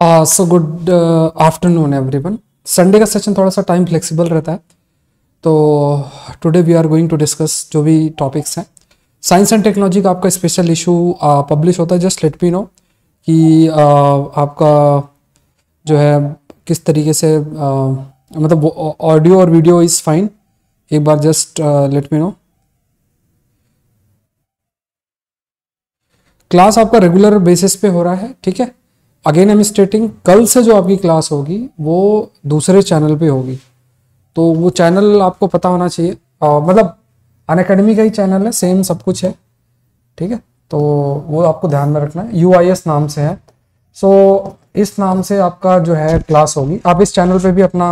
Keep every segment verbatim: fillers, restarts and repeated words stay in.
सो good afternoon everyone. Sunday का session थोड़ा सा टाइम फ्लेक्सिबल रहता है, तो today we are going to discuss जो भी टॉपिक्स हैं। साइंस एंड टेक्नोलॉजी का आपका स्पेशल इशू पब्लिश होता है। जस्ट लेट मी नो कि uh, आपका जो है किस तरीके से uh, मतलब ऑडियो और वीडियो इज़ फाइन। एक बार just let me know. Class आपका रेगुलर बेसिस पे हो रहा है, ठीक है। अगेन आई एम स्टेटिंग, कल से जो आपकी क्लास होगी वो दूसरे चैनल पे होगी, तो वो चैनल आपको पता होना चाहिए। आ, मतलब अनअकैडमी का ही चैनल है, सेम सब कुछ है, ठीक है। तो वो आपको ध्यान में रखना है। यू आई एस नाम से है, सो इस नाम से आपका जो है क्लास होगी। आप इस चैनल पे भी अपना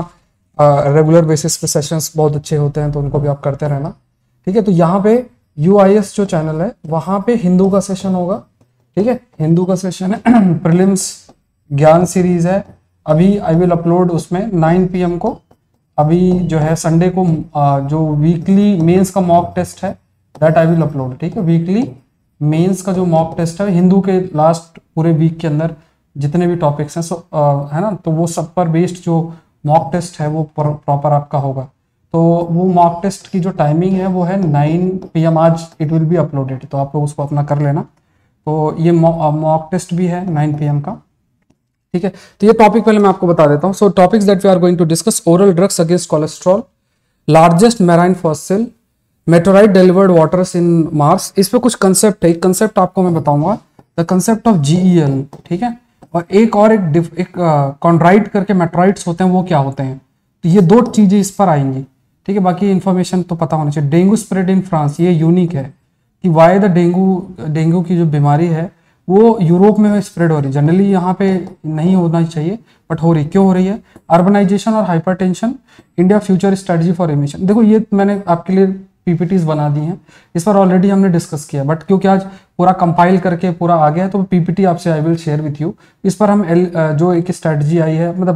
रेगुलर बेसिस पे सेशंस बहुत अच्छे होते हैं, तो उनको भी आप करते रहना, ठीक है। तो यहाँ पे यू आई एस जो चैनल है वहाँ पे हिंदू का सेशन होगा, ठीक है। हिंदू का सेशन है प्रीलिम्स ज्ञान सीरीज है। अभी आई विल अपलोड उसमें नाइन पी एम को। अभी जो है संडे को जो वीकली मेंस का मॉक टेस्ट है दैट आई विल अपलोड, ठीक है। वीकली मेंस का जो मॉक टेस्ट है हिंदू के लास्ट पूरे वीक के अंदर जितने भी टॉपिक्स हैं, सो है ना, तो वो सब पर बेस्ड जो मॉक टेस्ट है वो प्रॉपर आपका होगा। तो वो मॉक टेस्ट की जो टाइमिंग है वो है नाइन पी एम। आज इट विल बी अपलोडेड, तो आप लोग उसको अपना कर लेना। तो ये मॉक टेस्ट भी है नाइन पी एम का, ठीक है। तो ये टॉपिक पहले मैं आपको बता देता हूँ। So topics that we are going to discuss: oral drugs against cholesterol, largest marine fossil, meteorite delivered waters in Mars. इस पे कुछ कंसेप्ट है, एक कंसेप्ट आपको मैं बताऊंगा, the concept of G E L, ठीक है। और एक और एक एक कॉन्ड्राइट करके मेटेओराइट्स होते हैं, वो क्या होते हैं। तो ये दो चीजें इस पर आएंगी, ठीक है। बाकी इन्फॉर्मेशन तो पता होना चाहिए। डेंगू स्प्रेड इन फ्रांस, ये यूनिक है कि वाई द डेंगू डेंगू की जो बीमारी है वो यूरोप में स्प्रेड हो रही है। जनरली यहाँ पे नहीं होना चाहिए बट हो रही, क्यों हो रही है? अर्बनाइजेशन और hypertension, India future strategy for emission. देखो ये मैंने आपके लिए पीपीटीज बना दी हैं, इस पर ऑलरेडी हमने डिस्कस किया, बट क्योंकि आज पूरा कंपाइल करके पूरा आ गया है तो पीपीटी आपसे I will share with you. इस पर हम एल, जो एक स्ट्रेटजी आई है, मतलब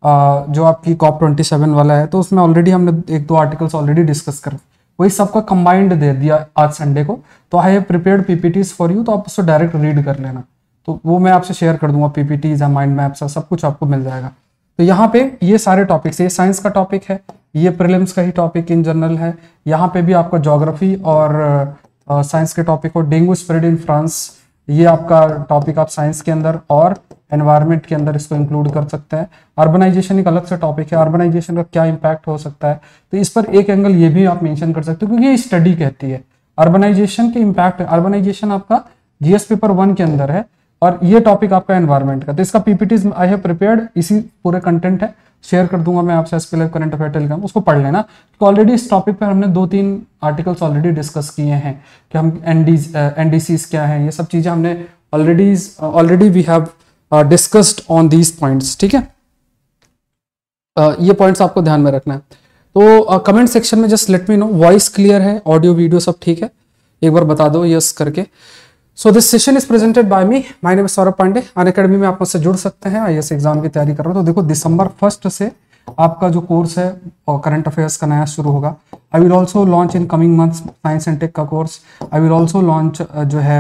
जो आपकी कॉप ट्वेंटी सेवन वाला है, तो उसमें ऑलरेडी हमने एक दो आर्टिकल्स ऑलरेडी डिस्कस कर, वही सबका कंबाइंड दे दिया आज संडे को। तो I have prepared PPTs for you, तो आप उसको डायरेक्ट रीड कर लेना, तो वो मैं आपसे शेयर कर दूंगा। पीपीटीज है, माइंड मैप्स है, सब कुछ आपको मिल जाएगा। तो यहाँ पे ये सारे टॉपिक्स, ये साइंस का टॉपिक है, ये प्रीलिम्स का ही टॉपिक इन जनरल है। यहाँ पे भी आपका ज्योग्राफी और साइंस के टॉपिक हो। डेंगू स्प्रेड इन फ्रांस, ये आपका टॉपिक आप साइंस के अंदर और एनवायरनमेंट के अंदर इसको इंक्लूड कर सकते हैं। अर्बनाइजेशन एक अलग से टॉपिक है, अर्बनाइजेशन का क्या इंपैक्ट हो सकता है, तो इस पर एक एंगल ये भी आप मेंशन कर सकते हो, क्योंकि ये स्टडी कहती है अर्बनाइजेशन के इंपैक्ट। अर्बनाइजेशन आपका जीएस पेपर वन के अंदर है और ये टॉपिक आपका एनवायरनमेंट का। तो इसका पीपीटीज आई हैव प्रिपेयर्ड, इसी पूरे कंटेंट है, शेयर कर दूंगा मैं आपसे। एसपीएल करंट अफेयर टेलीग्राम, उसको पढ़ लेना, तो ऑलरेडी इस टॉपिक पर हमने दो तीन आर्टिकल्स ऑलरेडी डिस्कस किए हैं कि हम एनडी एनडीसीज क्या है, ये सब चीजें हमने already already we have discussed on these points, ठीक है। uh, ये पॉइंट्स आपको ध्यान में रखना है। तो कमेंट uh, सेक्शन में just let me know voice clear है, ऑडियो वीडियो सब ठीक है, एक बार बता दो यस करके। So this session is presented by me, my name is Saurabh Pandey. Unacademy में आप मुझसे जुड़ सकते हैं। आईएएस एग्जाम की तैयारी कर रहे हो तो देखो दिसंबर फर्स्ट से आपका जो कोर्स है और करंट अफेयर्स का नया शुरू होगा। I will also launch in coming months science and tech का कोर्स। आई विल ऑल्सो लॉन्च जो है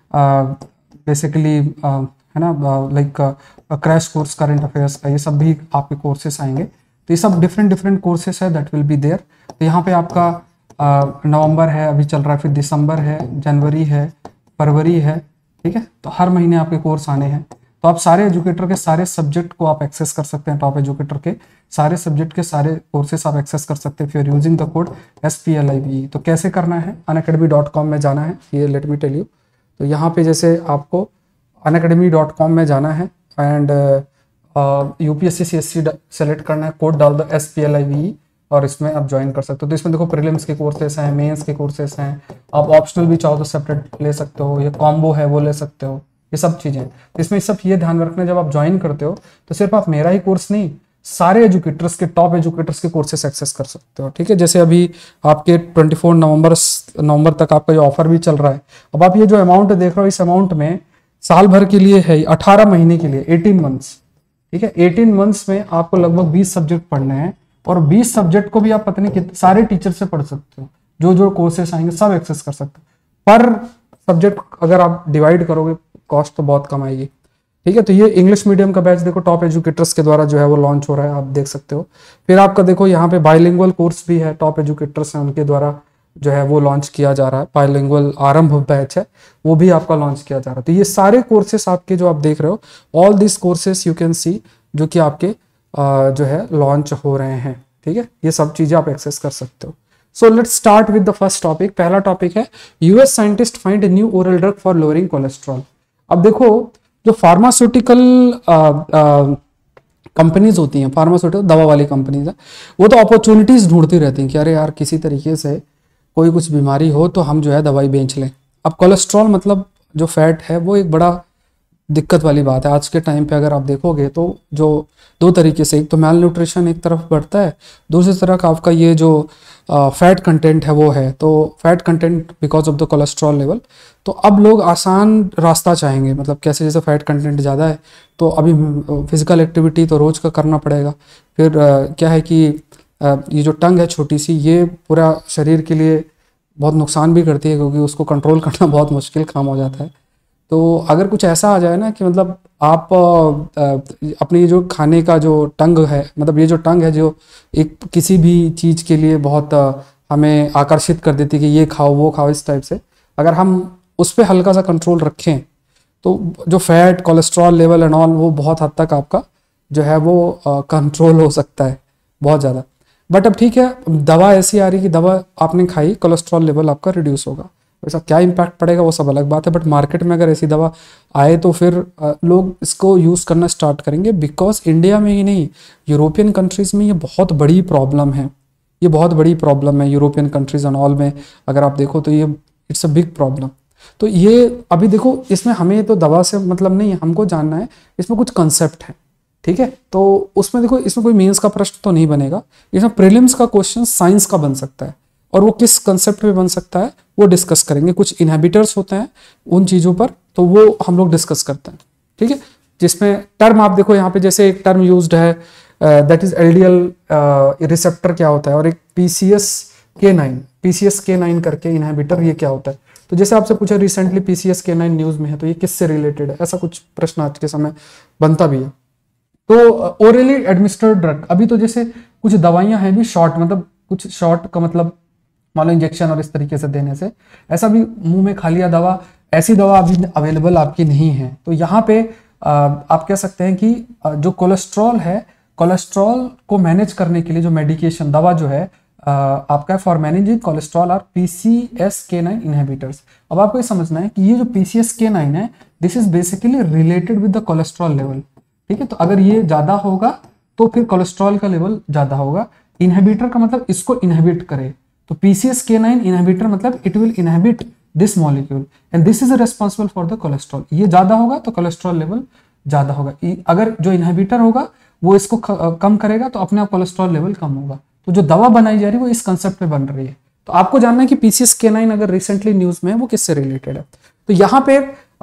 बेसिकली uh, है ना, like crash course current affairs का, ये सब भी आपके कोर्सेस आएंगे। तो ये सब डिफरेंट डिफरेंट कोर्सेस है दैट विल बी देयर। तो यहाँ पे आपका नवंबर है अभी चल रहा है, फिर दिसंबर है, जनवरी है, फरवरी है, ठीक है। तो हर महीने आपके कोर्स आने हैं। तो आप सारे एजुकेटर के सारे सब्जेक्ट को आप एक्सेस कर सकते हैं। टॉप एजुकेटर के सारे सब्जेक्ट के सारे कोर्सेस आप एक्सेस कर सकते हैं फिर using the code S P L I V. तो कैसे करना है? अनअकैडमी डॉट कॉम में जाना है, ये लेट मी टेल यू। तो यहाँ पे जैसे आपको अनअकैडमी डॉट कॉम में जाना है एंड यूपीएससी सीएससी सेलेक्ट करना है, कोड डाल दो S P L I V और इसमें आप ज्वाइन कर सकते हो। तो इसमें देखो प्रीलिम्स के कोर्सेस हैं, मेंस के कोर्सेस हैं, आप ऑप्शनल भी चाहो तो सेपरेट ले सकते हो, ये कॉम्बो है वो ले सकते हो, ये सब चीज़ें। तो इसमें सब ये ध्यान रखना, जब आप ज्वाइन करते हो तो सिर्फ आप मेरा ही कोर्स नहीं, सारे एजुकेटर्स के, टॉप एजुकेटर्स के कोर्सेस एक्सेस कर सकते हो, ठीक है। जैसे अभी आपके चौबीस नवंबर नवंबर तक आपका जो ऑफर भी चल रहा है। अब आप ये जो अमाउंट देख रहे हो, इस अमाउंट में साल भर के लिए है, अठारह महीने के लिए, अठारह मंथ्स, ठीक है। अठारह मंथ्स में आपको लगभग बीस सब्जेक्ट पढ़ने हैं और बीस सब्जेक्ट को भी आप पता नहीं कितने सारे टीचर से पढ़ सकते हो। जो जो कोर्सेस आएंगे सब एक्सेस कर सकते हो। पर सब्जेक्ट अगर आप डिवाइड करोगे कॉस्ट तो बहुत कम आएगी। ठीक है। तो ये इंग्लिश मीडियम का बैच देखो टॉप एजुकेटर्स के द्वारा जो है वो लॉन्च हो रहा है, आप देख सकते हो। फिर आपका देखो यहाँ पे बाइलिंगुअल कोर्स भी है, टॉप एजुकेटर्स हैं उनके द्वारा जो है वो लॉन्च किया जा रहा है। बाइलिंगुअल आरंभ बैच है, वो भी आपका लॉन्च किया जा रहा है। तो ये सारे कोर्सेस आपके जो आप देख रहे हो, all this courses you can see, जो कि आपके आ, जो है लॉन्च हो रहे हैं। ठीक है, ये सब चीजें आप एक्सेस कर सकते हो। So let's start with the first topic. पहला टॉपिक है US scientist find a new oral drug for lowering cholesterol. अब देखो जो फार्मास्यूटिकल कंपनीज होती हैं, फार्मास्यूटिकल दवा वाली कंपनीज है, वो तो अपॉर्चुनिटीज ढूंढती रहती हैं कि अरे यार किसी तरीके से कोई कुछ बीमारी हो तो हम जो है दवाई बेच लें। अब कोलेस्ट्रॉल मतलब जो फैट है वो एक बड़ा दिक्कत वाली बात है आज के टाइम पे। अगर आप देखोगे तो जो दो तरीके से, एक तो मैल न्यूट्रिशन एक तरफ बढ़ता है, दूसरी तरफ आपका ये जो फैट कंटेंट है वो है, तो fat content because of the cholesterol level. तो अब लोग आसान रास्ता चाहेंगे, मतलब कैसे, जैसे फैट कंटेंट ज़्यादा है तो अभी फिजिकल एक्टिविटी तो रोज़ का करना पड़ेगा। फिर आ, क्या है कि आ, ये जो टंग है छोटी सी, ये पूरा शरीर के लिए बहुत नुकसान भी करती है, क्योंकि उसको कंट्रोल करना बहुत मुश्किल काम हो जाता है। तो अगर कुछ ऐसा आ जाए ना कि मतलब आप अपनी जो खाने का जो टंग है, मतलब ये जो टंग है जो एक किसी भी चीज़ के लिए बहुत हमें आकर्षित कर देती है कि ये खाओ वो खाओ, इस टाइप से अगर हम उस पर हल्का सा कंट्रोल रखें तो जो fat cholesterol level and all वो बहुत हद तक आपका जो है वो कंट्रोल हो सकता है बहुत ज़्यादा। बट अब ठीक है, दवा ऐसी आ रही कि दवा आपने खाई, कोलेस्ट्रॉल लेवल आपका रिड्यूस होगा, वैसा क्या इम्पैक्ट पड़ेगा वो सब अलग बात है। बट मार्केट में अगर ऐसी दवा आए तो फिर लोग इसको यूज़ करना स्टार्ट करेंगे, बिकॉज इंडिया में ही नहीं, यूरोपियन कंट्रीज में ये बहुत बड़ी प्रॉब्लम है। ये बहुत बड़ी प्रॉब्लम है यूरोपियन कंट्रीज एंड ऑल में, अगर आप देखो तो ये इट्स अ बिग प्रॉब्लम। तो ये अभी देखो, इसमें हमें तो दवा से मतलब नहीं है, हमको जानना है इसमें कुछ कंसेप्ट है। ठीक है, तो उसमें देखो, इसमें कोई मेंस का प्रश्न तो नहीं बनेगा, इसमें प्रीलिम्स का क्वेश्चन साइंस का बन सकता है, और वो किस कंसेप्ट पे बन सकता है वो डिस्कस करेंगे। कुछ इनहिबिटर्स होते हैं उन चीज़ों पर, तो वो हम लोग डिस्कस करते हैं। ठीक है, जिसमें टर्म आप देखो यहाँ पे, जैसे एक टर्म यूज्ड है दैट इज एलडीएल रिसेप्टर क्या होता है, और एक PCS K nine, PCS K nine करके इनहिबिटर, ये क्या होता है। तो जैसे आपसे पूछा recently PCS K nine news में है, तो ये किससे रिलेटेड है, ऐसा कुछ प्रश्न आज के समय बनता भी है। तो ओरली एडमिनिस्टर्ड ड्रग, अभी तो जैसे कुछ दवाइयां हैं भी शॉर्ट, मतलब कुछ शॉर्ट का मतलब मान लो इंजेक्शन और इस तरीके से देने से, ऐसा भी मुंह में खा लिया दवा, ऐसी दवा अभी अवेलेबल आपकी नहीं है। तो यहाँ पे आ, आप कह सकते हैं कि जो कोलेस्ट्रॉल है, कोलेस्ट्रॉल को मैनेज करने के लिए जो मेडिकेशन दवा जो है आ, आपका for managing cholesterol are PCS K nine inhibitors. अब आपको ये समझना है कि ये जो पीसीएस के नाइन है, this is basically related with the cholesterol level. ठीक है, तो अगर ये ज्यादा होगा तो फिर कोलेस्ट्रॉल का लेवल ज्यादा होगा। इनहिबिटर का मतलब इसको इनहिबिट करे, तो पीसीएस के नाइन इनहिबिटर मतलब it will inhibit this molecule and this is responsible for the cholesterol. ये ज्यादा होगा तो कोलेस्ट्रॉल लेवल ज्यादा होगा, अगर जो इनहिबिटर होगा वो इसको कम करेगा तो अपने आप कोलेस्ट्रॉल लेवल कम होगा। तो जो दवा बनाई जा रही है वो इस कंसेप्ट पे बन रही है। तो आपको जानना है कि पीसीएस के नाइन अगर रिसेंटली न्यूज में है वो किससे रिलेटेड है। तो यहाँ पे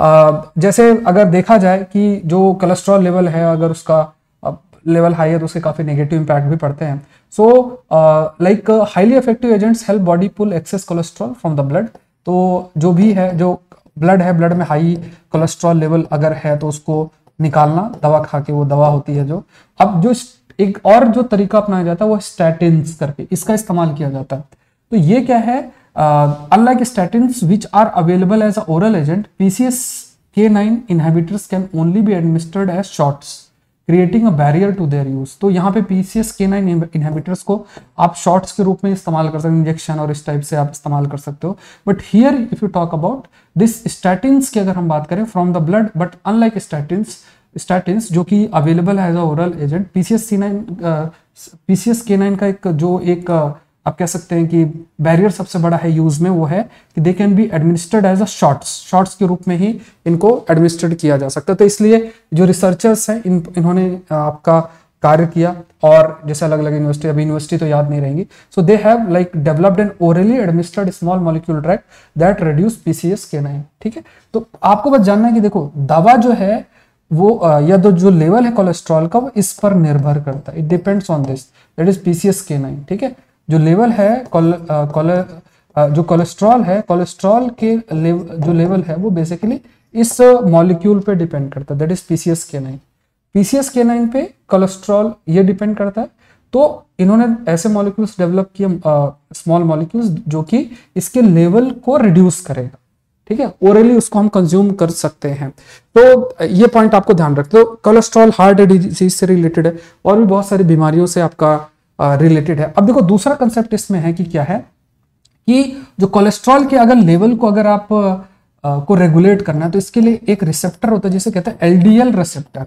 जैसे अगर देखा जाए कि जो कोलेस्ट्रॉल लेवल है, अगर उसका लेवल हाई है तो उसके काफी नेगेटिव इंपैक्ट भी पड़ते हैं। So like highly effective agents help body pull excess cholesterol from the blood. तो जो भी है, जो ब्लड है, ब्लड में हाई कोलेस्ट्रॉल लेवल अगर है तो उसको निकालना दवा खा के, वो दवा होती है जो। अब जो एक और जो तरीका अपनाया जाता है वो स्टैटिन्स करके, इसका इस्तेमाल किया जाता है। तो ये क्या है, unlike statins which are available as a oral agent, PCS K nine inhibitors can only be administered as shots creating a barrier to their use. तो यहाँ पे पीसीएस के नाइन इनहिबिटर्स को आप शॉट्स के रूप में इस्तेमाल कर सकते हैं, इंजेक्शन और इस टाइप से आप इस्तेमाल कर सकते हो। But here if you talk about this statins की अगर हम बात करें from the blood, but unlike statins, statins जो कि अवेलेबल है as a oral agent, PCS C nine PCS K nine का एक जो एक uh, आप कह सकते हैं कि बैरियर सबसे बड़ा है यूज में, वो है कि they can be administered as a shots, shots के रूप में ही इनको एडमिनिस्टर्ड किया जा सकता है। तो इसलिए जो रिसर्चर्स हैं इन इन्होंने आपका कार्य किया, और जैसे अलग अलग यूनिवर्सिटी, अभी यूनिवर्सिटी तो याद नहीं रहेंगी, so they have like developed an orally administered small molecule drug that reduce PCS K nine. ठीक है, तो आपको बस जानना है कि देखो दवा जो है वो या तो जो लेवल है कोलेस्ट्रॉल का वो इस पर निर्भर करता है, it depends on this, that is PCS K nine. ठीक है, जो लेवल है कोल, कोले, जो कोलेस्ट्रॉल है, कोलेस्ट्रॉल के लेव, जो लेवल है वो बेसिकली इस मॉलिक्यूल पे डिपेंड करता है, that is PCS K nine. PCS K nine पे कोलेस्ट्रॉल ये डिपेंड करता है। तो इन्होंने ऐसे मॉलिक्यूल्स डेवलप किए, स्मॉल मॉलिक्यूल्स, जो कि इसके लेवल को रिड्यूस करेगा, ठीक है, ओरली उसको हम कंज्यूम कर सकते हैं। तो ये पॉइंट आपको ध्यान रखते हो। कोलेस्ट्रॉल हार्ट डिजीज से रिलेटेड है और भी बहुत सारी बीमारियों से आपका रिलेटेड है। अब देखो दूसरा कंसेप्ट इसमें है कि क्या है कि जो कोलेस्ट्रॉल के अगर लेवल को अगर आप आ, को रेगुलेट करना है तो इसके लिए एक रिसेप्टर होता है जिसे कहते हैं एलडीएल रिसेप्टर।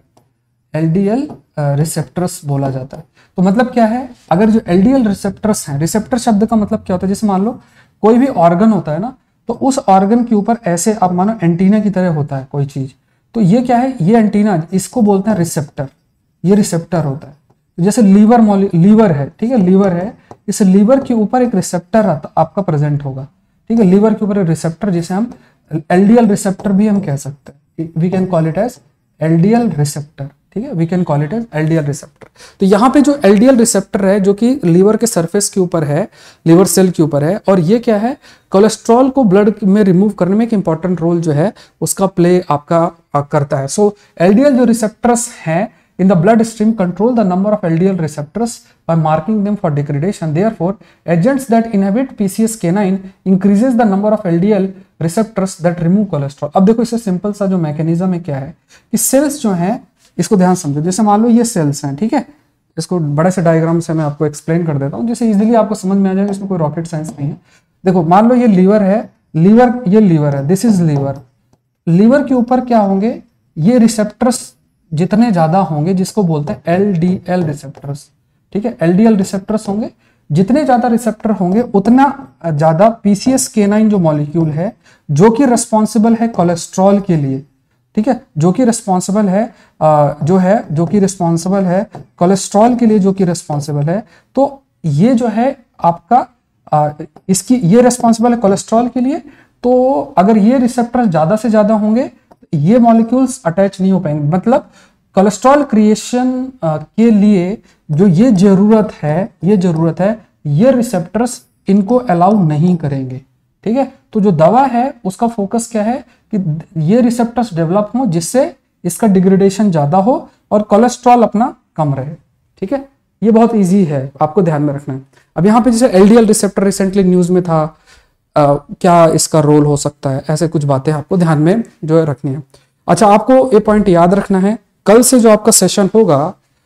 एलडीएल रिसेप्टर्स बोला जाता है। तो मतलब क्या है, अगर जो एलडीएल रिसेप्टर्स हैं, रिसेप्टर शब्द का मतलब क्या होता है, जैसे मान लो कोई भी ऑर्गन होता है ना, तो उस ऑर्गन के ऊपर ऐसे आप मानो एंटीना की तरह होता है कोई चीज, तो ये क्या है, ये एंटीना, इसको बोलते हैं रिसेप्टर। ये रिसेप्टर होता है। जैसे लीवर लीवर है, ठीक है, लीवर है, इस लीवर के ऊपर एक रिसेप्टर आपका प्रेजेंट होगा, ठीक है, लीवर के ऊपर एक रिसेप्टर, जिसे हम एलडीएल रिसेप्टर भी हम कह सकते हैं। We can call it as LDL receptor, ठीक है, we can call it as LDL receptor. तो यहाँ पे जो एलडीएल रिसेप्टर है जो कि लीवर के सरफेस के ऊपर है, लीवर सेल के ऊपर है, और ये क्या है, कोलेस्ट्रॉल को ब्लड में रिमूव करने में एक इंपॉर्टेंट रोल जो है उसका प्ले आपका करता है। सो एलडीएल जो रिसेप्टर्स हैं in the blood stream control the number of L D L receptors by marking them for degradation. Therefore, agents that inhibit P C S K nine increases the number of L D L receptors that remove cholesterol. अब देखो इससे simple सा जो mechanism है क्या है कि sales जो हैं, इसको ध्यान समझो। जैसे मान लो ये सेल्स हैं, ठीक है, इसको बड़े से डायग्राम से मैं आपको एक्सप्लेन कर देता हूँ जिससे इजीली आपको समझ में आ जाएगा, इसमें कोई रॉकेट साइंस नहीं है। देखो मान लो ये लीवर है, लीवर ये लीवर है, दिस इज लीवर। लीवर के ऊपर क्या होंगे, ये रिसेप्टर्स जितने ज्यादा होंगे, जिसको बोलते हैं एलडीएल रिसेप्टर्स, ठीक है, एलडीएल रिसेप्टर्स होंगे, जितने ज्यादा रिसेप्टर होंगे उतना ज्यादा पीसीएस के नाइन जो मॉलिक्यूल है, जो कि रिस्पॉन्सिबल है कोलेस्ट्रॉल के लिए, ठीक है, जो कि रिस्पॉन्सिबल है जो है जो कि रिस्पॉन्सिबल है कोलेस्ट्रॉल के लिए, जो कि रिस्पॉन्सिबल है, तो ये जो है आपका आ, इसकी ये रिस्पॉन्सिबल है कोलेस्ट्रॉल के लिए। तो अगर ये रिसेप्टर ज्यादा से ज्यादा होंगे, ये मॉलिक्यूल्स अटैच नहीं हो पाएंगे। मतलब कोलेस्ट्रॉल क्रिएशन के लिए जो ये जरूरत है, ये जरूरत है, ये रिसेप्टर्स इनको अलाउ नहीं करेंगे, ठीक है। तो जो दवा है उसका फोकस क्या है कि ये रिसेप्टर्स डेवलप हो जिससे इसका डिग्रेडेशन ज्यादा हो और कोलेस्ट्रॉल अपना कम रहे, ठीक है। ये बहुत इजी है, आपको ध्यान में रखना है। अब यहाँ पे जैसे एलडीएल रिसेप्टर रिसेंटली न्यूज में था, Uh, क्या इसका रोल हो सकता है, ऐसे कुछ बातें आपको ध्यान में जो है रखनी है। अच्छा, आपको ये पॉइंट याद रखना है, कल से जो आपका सेशन होगा,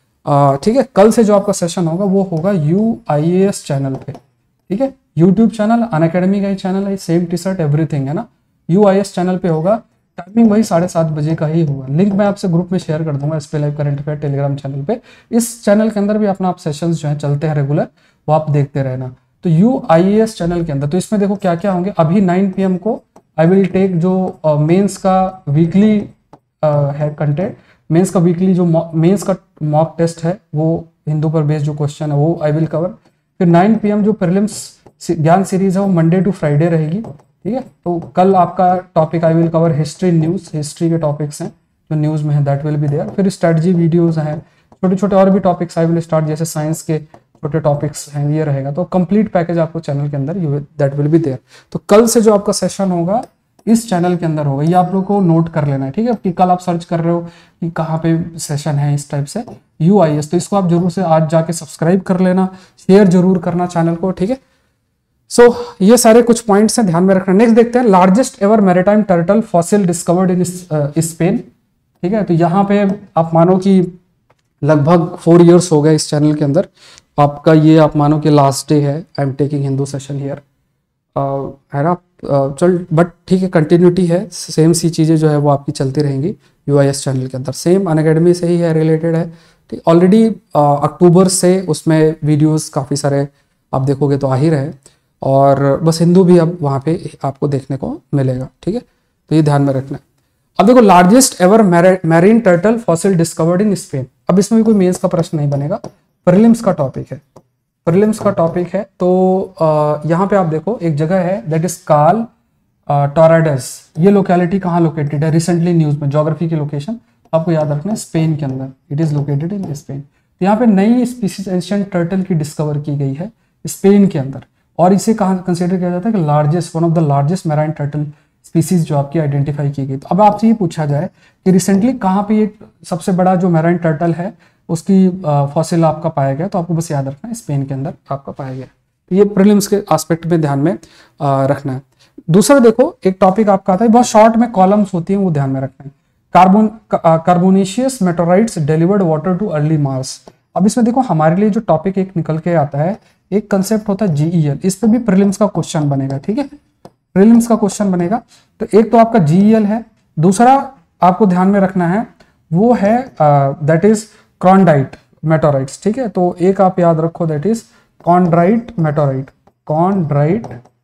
ठीक है, कल से जो आपका सेशन होगा वो होगा U I A S channel पे, ठीक है, यूट्यूब चैनल, अनअकैडमी का ही चैनल है, सेम टी शर्ट एवरीथिंग है ना, U I A S channel पे होगा। टाइमिंग वही साढ़े सात बजे का ही होगा। लिंक मैं आपसे ग्रुप में शेयर कर दूंगा, SP live current affair Telegram channel पे। इस चैनल के अंदर भी अपना आप सेशंस जो है चलते हैं रेगुलर, वो आप देखते रहना। तो U I A S channel के अंदर तो इसमें देखो क्या क्या होंगे। अभी नाइन पी एम को आई विल टेक जो मेंस uh, का वीकली uh, है कंटेंट, मेंस का वीकली जो मेंस का मॉक टेस्ट है, वो हिंदू पर बेस्ड जो क्वेश्चन है वो आई विल कवर। फिर नाइन पी एम जो प्रीलिम्स ज्ञान सीरीज है वो मंडे टू फ्राइडे रहेगी, ठीक है। तो कल आपका topic I will cover history news, history के टॉपिक्स हैं जो न्यूज में है, दैट विल बी देयर। फिर स्ट्रेटजी वीडियोज हैं, छोटे छोटे और भी टॉपिक्स आई विल स्टार्ट, जैसे साइंस के छोटे टॉपिक्स हैं, ये रहेगा। तो कंप्लीट पैकेज आपको चैनल के अंदर you that will be there. तो कल से जो आपका सेशन होगा इस चैनल के अंदर होगा, ये आप लोग को नोट कर लेना है, ठीक है। कि कल आप सर्च कर रहे हो कि कहाँ पे सेशन है इस टाइप से, यू आई एस, तो इसको आप जरूर से आज जाके सब्सक्राइब कर लेना, शेयर जरूर करना चैनल को, ठीक है। सो so, ये सारे कुछ पॉइंट्स हैं, ध्यान में रखना। नेक्स्ट देखते हैं, largest ever maritime turtle fossil discovered in Spain, ठीक है। तो यहाँ पे आप मानो कि लगभग फोर इयर्स हो गए इस चैनल के अंदर आपका, ये आप मानो कि लास्ट डे है, I am taking Hindu session here, है ना। uh, चल बट ठीक है, कंटिन्यूटी है, सेम सी चीज़ें जो है वो आपकी चलती रहेंगी यू आई एस चैनल के अंदर, सेम अनअकैडमी से ही है, रिलेटेड है, ठीक। ऑलरेडी अक्टूबर से उसमें वीडियोस काफ़ी सारे आप देखोगे तो आ ही रहे, और बस हिंदू भी अब वहाँ पे आपको देखने को मिलेगा, ठीक है। तो ये ध्यान में रखना है। अब देखो, largest ever marine turtle fossil discovered in Spain. अब इसमें भी कोई मेंस का प्रश्न नहीं बनेगा, प्रीलिम्स का टॉपिक है, प्रीलिम्स का टॉपिक है। तो आ, यहाँ पे आप देखो एक जगह है, दैट इज काल टोराडस। ये लोकेलिटी कहाँ लोकेटेड है, रिसेंटली न्यूज में, ज्योग्राफी की लोकेशन आपको याद रखना है, स्पेन के अंदर, it is located in Spain. तो यहाँ पे नई स्पीसीज एंशिएंट टर्टल की डिस्कवर की गई है स्पेन के अंदर, और इसे कहाँ कंसिडर किया जाता है कि largest, one of the largest marine turtle species जो आपकी आइडेंटिफाई की गई। तो अब आपसे ये पूछा जाए कि रिसेंटली कहाँ पे ये सबसे बड़ा जो मैराइन टर्टल है उसकी फॉसिल आपका पाया गया, तो आपको बस याद रखना है स्पेन के अंदर आपका पाया गया। तो ये प्रीलिम्स के एस्पेक्ट में ध्यान में आ, रखना है। दूसरा देखो एक टॉपिक आपका आता है, बहुत शॉर्ट में कॉलम्स होती हैं वो ध्यान में रखना है। Carbon carbonaceous meteorites delivered water to early Mars. अब इसमें देखो हमारे लिए जो टॉपिक एक निकल के आता है, एक कंसेप्ट होता है जीईएल, इस पे भी प्रीलिम्स का क्वेश्चन बनेगा, ठीक है, प्रीलिम्स का क्वेश्चन बनेगा। तो एक तो आपका जीईएल है, दूसरा आपको ध्यान में रखना है वो है दैट इज कॉन्ड्राइट मेटेराइट्स, ठीक है। तो एक आप याद रखो that is chondrite meteorite, chondrite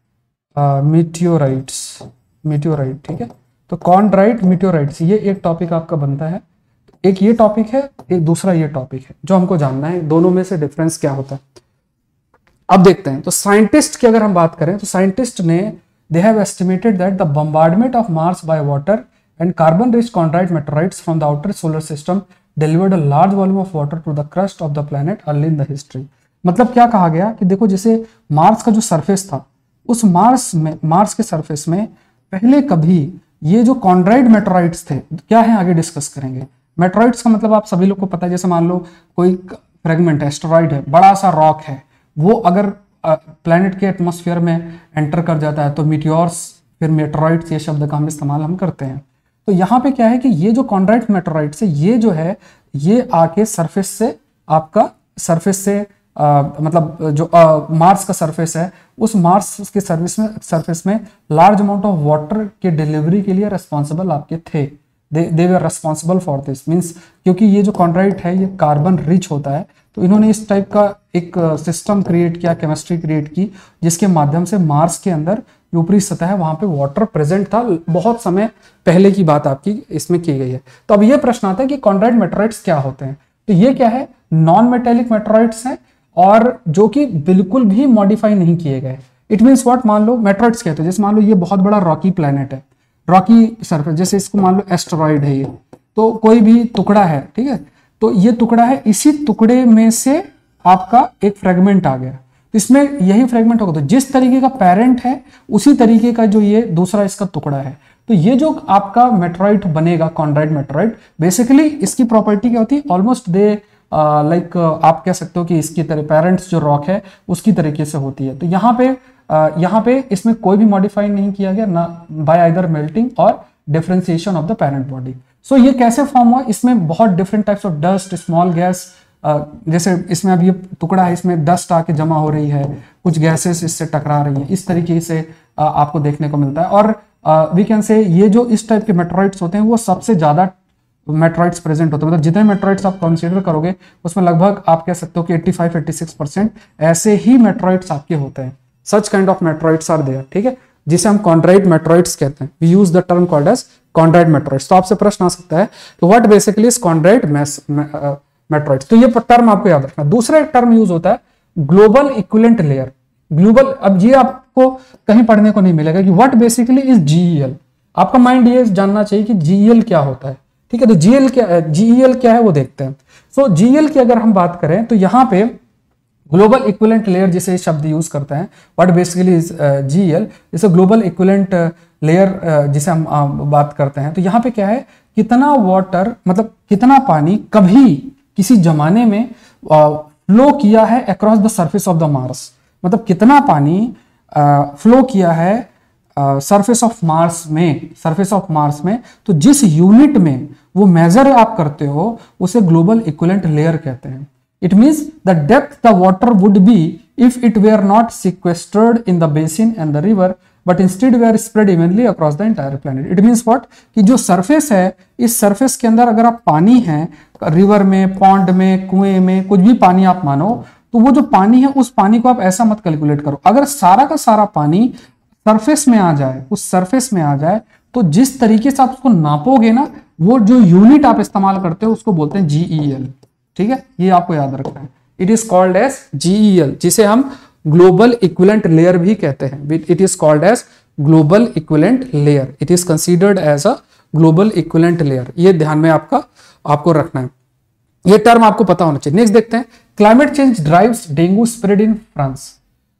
meteorites, meteorite, ठीक है। तो कॉन्ड्राइट मीटियोराइट्स ये एक टॉपिक आपका बनता है। एक ये टॉपिक है, एक दूसरा ये टॉपिक है जो हमको जानना है दोनों में से डिफरेंस क्या होता है। अब देखते हैं, तो साइंटिस्ट की अगर हम बात करें तो साइंटिस्ट ने they have estimated that the bombardment of Mars by water and carbon rich chondrite meteorites from the outer solar system delivered a large volume of water to the crust of the planet early in the history. मतलब क्या कहा गया कि देखो जैसे Mars का जो surface था, उस मार्स में, मार्स के सरफेस में पहले कभी ये जो कॉन्ड्राइट मेटेराइट्स थे, क्या है आगे डिस्कस करेंगे। मेटेराइट्स का मतलब आप सभी लोग को पता है, जैसे मान लो कोई फ्रेगमेंट एस्टेरॉइड है, बड़ा सा रॉक है, वो अगर प्लैनेट के एटमॉस्फेयर में एंटर कर जाता है तो मीटियोर्स, फिर मेटेराइट्स, ये शब्द का हम इस्तेमाल हम करते हैं। तो यहाँ पे क्या है कि ये जो कॉन्ड्राइट मेटेराइट्स है, ये जो है ये आके सरफेस से आपका सरफेस से आ, मतलब जो आ, मार्स का सरफेस है, उस मार्स के सरफेस में सरफेस में लार्ज अमाउंट ऑफ वाटर के डिलीवरी के लिए रिस्पॉन्सिबल आपके थे। They were responsible for this means, क्योंकि ये जो कॉन्ड्राइट है ये कार्बन रिच होता है, तो इन्होंने इस टाइप का एक सिस्टम क्रिएट किया, केमिस्ट्री क्रिएट की, जिसके माध्यम से मार्स के अंदर जो ऊपरी सतह है वहां पे वाटर प्रेजेंट था। बहुत समय पहले की बात आपकी इसमें की गई है। तो अब ये प्रश्न आता है कि कॉन्ड्राइट मेटेराइट्स क्या होते हैं। तो ये क्या है, नॉन मेटेलिक मेटेराइट्स हैं और जो कि बिल्कुल भी मॉडिफाई नहीं किए गए। इट मीन्स व्हाट, मान लो मेटेराइट्स कहते हैं, जैसे मान लो ये बहुत बड़ा रॉकी प्लैनेट है, रॉकी सरफेस, जैसे इसको मान लो एस्टेरॉइड है ये, तो कोई भी टुकड़ा है, ठीक है, तो ये टुकड़ा है, इसी टुकड़े में से आपका एक फ्रेगमेंट आ गया, इसमें यही फ्रेगमेंट होगा, तो जिस तरीके का पेरेंट है उसी तरीके का जो ये दूसरा इसका टुकड़ा है, तो ये जो आपका मेटेराइट बनेगा कॉन्ड्राइट मेटेराइट, बेसिकली इसकी प्रॉपर्टी क्या होती है, ऑलमोस्ट दे लाइक आप कह सकते हो कि इसकी तरह पेरेंट्स जो रॉक है उसकी तरीके से होती है। तो यहाँ पे uh, यहाँ पे इसमें कोई भी मॉडिफाई नहीं किया गया ना, बाय आइदर मेल्टिंग और differentiation of the parent body. So ये कैसे फॉर्म हुआ, इसमें बहुत different types of dust, small gas, जैसे इसमें अब ये टुकड़ा है, इसमें डस्ट आके जमा हो रही है, कुछ गैसेस इससे टकरा रही है, इस तरीके से uh, आपको देखने को मिलता है। और वी कैन से ये जो इस टाइप के मेटेराइट्स होते हैं वो सबसे ज्यादा मेटेराइट्स प्रेजेंट होते हैं, मतलब जितने मेटेराइट्स आप कंसीडर करोगे उसमें लगभग आप कह सकते हो कि पचासी छियासी परसेंट ऐसे ही मेटेराइट्स आपके होते हैं। Such kind of meteorites are there, ठीक है, जिसे हम कॉन्ड्राइट मेटेराइट्स कहते हैं। We use the term called as chondrite meteorites. तो आपसे प्रश्न आ सकता है तो what basically is chondrite meteorites, तो ये टर्म आपको याद रखना। दूसरा एक टर्म यूज होता है ग्लोबल इक्विवेलेंट लेयर, ग्लोबल, अब ये आपको कहीं पढ़ने को नहीं मिलेगा कि व्हाट बेसिकली इज जीईएल। आपका माइंड ये जानना चाहिए कि जीईएल क्या होता है, ठीक है। तो जीएल क्या, जीईएल क्या है वो देखते हैं। सो जीईएल की अगर हम बात करें तो यहाँ पे ग्लोबल इक्विवेलेंट लेयर जिसे शब्द यूज करते हैं, व्हाट बेसिकली इज जीईएल, जैसे ग्लोबल इक्विवेलेंट लेयर जिसे हम uh, बात करते हैं, तो यहाँ पे क्या है, कितना वाटर, मतलब कितना पानी कभी किसी जमाने में फ्लो uh, किया है across the surface of the Mars, मतलब कितना पानी फ्लो uh, किया है सरफेस ऑफ मार्स में, सरफेस ऑफ मार्स में, तो जिस यूनिट में वो मेजर आप करते हो उसे ग्लोबल इक्विवेलेंट लेयर कहते हैं। It means the depth the water would be if it were not sequestered in the basin and the river but instead were spread evenly across the entire planet. It means what, कि जो surface है, इस surface के अंदर अगर आप पानी है, रिवर में, पॉन्ड में, कुएं में, कुछ भी पानी आप मानो, तो वो जो पानी है उस पानी को आप ऐसा मत कैलकुलेट करो, अगर सारा का सारा पानी सरफेस में आ जाए, उस सरफेस में आ जाए, तो जिस तरीके से आप उसको नापोगे ना, वो जो यूनिट आप इस्तेमाल करते हो उसको बोलते हैं जीईएल, ठीक है, ये आपको याद रखना है। It is called as GEL, जिसे हम ग्लोबल इक्विवेलेंट लेयर भी कहते हैं। It is called as global equivalent layer, it is considered as a global equivalent layer. ये ध्यान में आपका आपको रखना है, ये टर्म आपको पता होना चाहिए। नेक्स्ट देखते हैं, climate change drives dengue spread in France.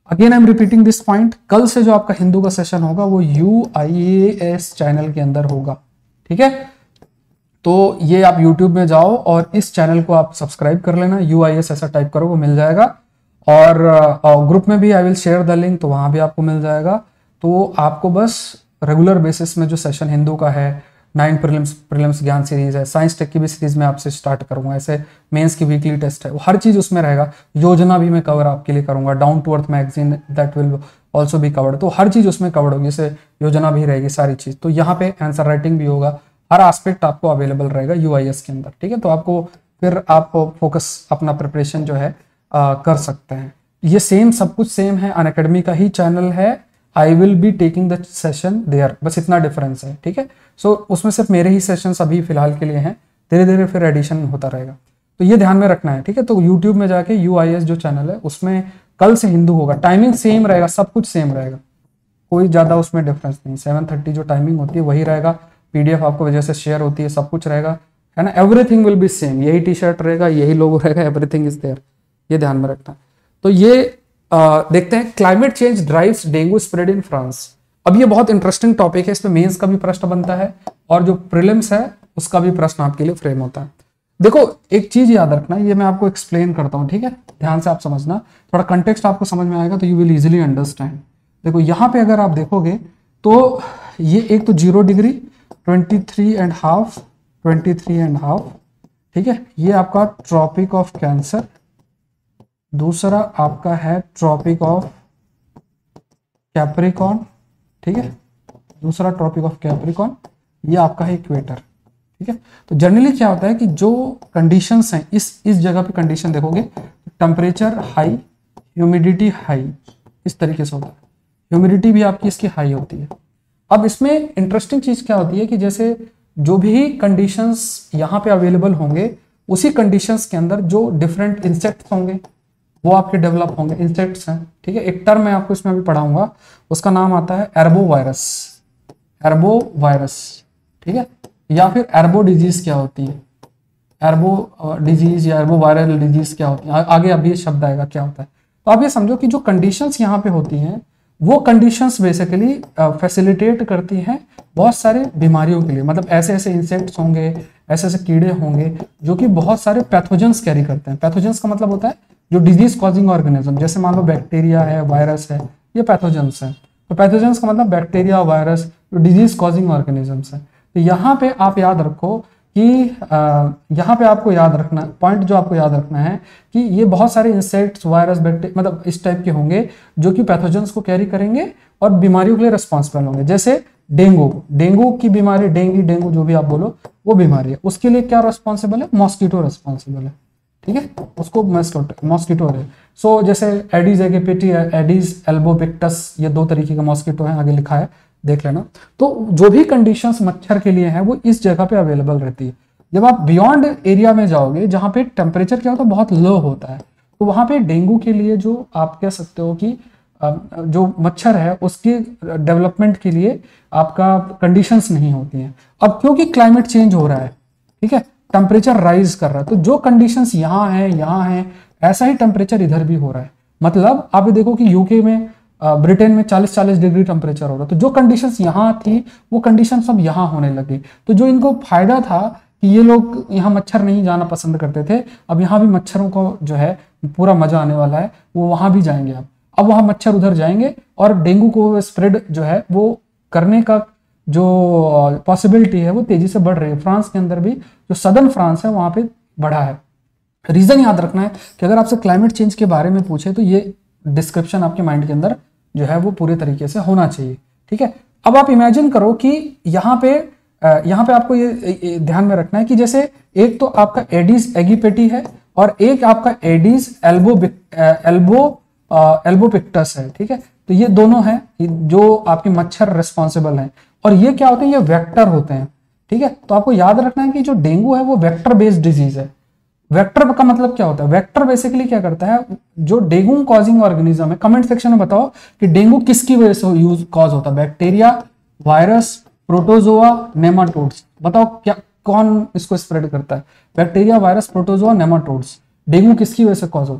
Again I am repeating this point, कल से जो आपका हिंदू का सेशन होगा वो U I A S channel के अंदर होगा, ठीक है। तो ये आप यूट्यूब में जाओ और इस चैनल को आप सब्सक्राइब कर लेना, यू आई एस ऐसा टाइप करो वो मिल जाएगा। और ग्रुप में भी I will share the link, तो वहां भी आपको मिल जाएगा। तो आपको बस रेगुलर बेसिस में जो सेशन हिंदू का है, नाइन प्रीलिम्स प्रीलिम्स ज्ञान सीरीज है, साइंस टेक की भी सीरीज में आपसे स्टार्ट करूंगा, ऐसे मेंस की वीकली टेस्ट है, वो हर चीज उसमें रहेगा। योजना भी मैं कवर आपके लिए करूंगा, down to earth magazine that will also भी कवर्ड, तो हर चीज उसमें कवर्ड होगी, जैसे योजना भी रहेगी सारी चीज। तो यहाँ पे आंसर राइटिंग भी होगा, हर एस्पेक्ट आपको अवेलेबल रहेगा यूआईएस के अंदर, ठीक है। तो आपको फिर आप फोकस अपना प्रिपरेशन जो है आ, कर सकते हैं। ये सेम सब कुछ सेम है, अनअकैडमी का ही चैनल है, I will be taking the session there, बस इतना डिफरेंस है, ठीक है। सो so, उसमें सिर्फ मेरे ही सेशन अभी फिलहाल के लिए हैं, धीरे धीरे फिर एडिशन होता रहेगा, तो ये ध्यान में रखना है, ठीक है। तो यूट्यूब में जाके यू आई एस जो चैनल है उसमें कल से हिंदू होगा, टाइमिंग सेम रहेगा, सब कुछ सेम रहेगा, कोई ज्यादा उसमें डिफरेंस नहीं। सेवन थर्टी जो टाइमिंग होती है वही रहेगा, पीडीएफ आपको वजह से शेयर होती है, सब कुछ रहेगा, है ना। एवरीथिंग विल बी सेम, यही टी शर्ट रहेगा, यही लोगो रहेगा, एवरीथिंग इज देयर, ये ध्यान में रखना। तो ये आ, देखते हैं, climate change drives dengue spread in France. अब ये बहुत इंटरेस्टिंग टॉपिक है, इसमें मेंस का भी प्रश्न बनता है और जो प्रीलिम्स है उसका भी प्रश्न आपके लिए फ्रेम होता है। देखो एक चीज याद रखना, ये मैं आपको एक्सप्लेन करता हूं, ठीक है, ध्यान से आप समझना, थोड़ा कंटेक्स्ट आपको समझ में आएगा तो यू विल इजीली अंडरस्टैंड। देखो यहाँ पे अगर आप देखोगे तो ये एक तो zero degree, twenty three and half, twenty three and half, ठीक है, ये आपका ट्रॉपिक ऑफ कैंसर, दूसरा आपका है ट्रॉपिक ऑफ कैप्रिकॉर्न, ठीक है, दूसरा ट्रॉपिक ऑफ कैप्रिकॉर्न, ये आपका है इक्वेटर, ठीक है। तो जनरली क्या होता है कि जो कंडीशंस हैं, इस इस जगह पे कंडीशन देखोगे, टेम्परेचर हाई, ह्यूमिडिटी हाई, इस तरीके से होता है, ह्यूमिडिटी भी आपकी इसकी हाई होती है। अब इसमें इंटरेस्टिंग चीज क्या होती है कि जैसे जो भी कंडीशंस यहाँ पे अवेलेबल होंगे, उसी कंडीशंस के अंदर जो डिफरेंट इंसेक्ट्स होंगे वो आपके डेवलप होंगे, इंसेक्ट्स हैं, ठीक है। एक टर्म मैं आपको इसमें भी पढ़ाऊंगा, उसका नाम आता है एर्बो वायरस, एर्बो वायरस, ठीक है, या फिर एर्बो डिजीज क्या होती है, एर्बो डिजीज या एर्बो वायरल डिजीज क्या होती है, आगे अभी ये शब्द आएगा क्या होता है। तो आप ये समझो कि जो कंडीशंस यहाँ पे होती हैं वो कंडीशंस बेसिकली फैसिलिटेट करती हैं बहुत सारे बीमारियों के लिए, मतलब ऐसे ऐसे इंसेक्ट्स होंगे, ऐसे ऐसे कीड़े होंगे जो कि बहुत सारे पैथोजेंस कैरी करते हैं। पैथोजेंस का मतलब होता है जो डिजीज कॉजिंग ऑर्गेनिज्म, जैसे मान लो बैक्टीरिया है, वायरस है, ये पैथोजेंस है। तो पैथोजेंस का मतलब बैक्टीरिया, वायरस, जो डिजीज कॉजिंग ऑर्गेनिजम्स है। तो यहाँ पे आप याद रखो कि यहाँ पे आपको याद रखना पॉइंट, जो आपको याद रखना है कि ये बहुत सारे इंसेक्ट्स, वायरस, बैक्टीरिया, मतलब इस टाइप के होंगे जो कि पैथोजेंस को कैरी करेंगे और बीमारियों के लिए रिस्पॉन्सिबल होंगे। जैसे डेंगू, डेंगू की बीमारी, डेंगी, डेंगू जो भी आप बोलो, वो बीमारी है, उसके लिए क्या रिस्पॉन्सिबल है, मॉस्किटो रिस्पॉन्सिबल है, ठीक है, उसको मॉस्किटो है। सो जैसे एडीज एगिपेटी, एडीज एल्बोपिक्टस, ये दो तरीके का मॉस्किटो है, आगे लिखा है, देख लेना। तो जो भी कंडीशंस मच्छर के लिए हैं वो इस जगह पे अवेलेबल रहती है। जब आप बियॉन्ड एरिया में जाओगे जहां पे टेम्परेचर क्या होता है, बहुत लो होता है, तो वहां पे डेंगू के लिए जो आप कह सकते हो कि जो मच्छर है उसके डेवलपमेंट के लिए आपका कंडीशंस नहीं होती हैं। अब क्योंकि क्लाइमेट चेंज हो रहा है, ठीक है, टेम्परेचर राइज कर रहा है, तो जो कंडीशंस यहाँ है यहाँ है, ऐसा ही टेम्परेचर इधर भी हो रहा है। मतलब आप देखो कि यूके में, ब्रिटेन में चालीस चालीस डिग्री टेम्परेचर हो रहा है, तो जो कंडीशंस यहाँ थी वो कंडीशंस अब यहाँ होने लगी। तो जो इनको फायदा था कि ये लोग यहाँ मच्छर नहीं जाना पसंद करते थे, अब यहाँ भी मच्छरों को जो है पूरा मजा आने वाला है, वो वहां भी जाएंगे। अब अब वहां मच्छर उधर जाएंगे और डेंगू को स्प्रेड जो है वो करने का जो पॉसिबिलिटी है वो तेजी से बढ़ रही है। फ्रांस के अंदर भी, जो सदर्न फ्रांस है वहां पे बढ़ा है। रीजन याद रखना है कि अगर आपसे क्लाइमेट चेंज के बारे में पूछे तो ये डिस्क्रिप्शन आपके माइंड के अंदर जो है वो पूरे तरीके से होना चाहिए, ठीक है। अब आप इमेजिन करो कि यहाँ पे यहाँ पे आपको ये ध्यान में रखना है कि जैसे एक तो आपका एडीज एगिपेटी है और एक आपका एडीज एल्बो एल्बो एल्बोपिक्टस है, ठीक है। तो ये दोनों हैं जो आपके मच्छर रिस्पॉन्सिबल हैं, और ये क्या होते हैं, ये वेक्टर होते हैं, ठीक है। तो आपको याद रखना है कि जो डेंगू है वो वेक्टर बेस्ड डिजीज है। वेक्टर का मतलब क्या होता है, वेक्टर बेसिकली क्या करता है, जो डेंगू कॉजिंग ऑर्गेनिज्म है, कमेंट सेक्शन में बताओ कि डेंगू किसकी वजह से यूज कॉज होता है, बैक्टीरिया, वायरस, प्रोटोजोआ, नेमाटोड्स, बताओ क्या कौन इसको स्प्रेड करता है, bacteria, virus, protozoa, nematodes, dengue किसकी वजह से कॉज होता है।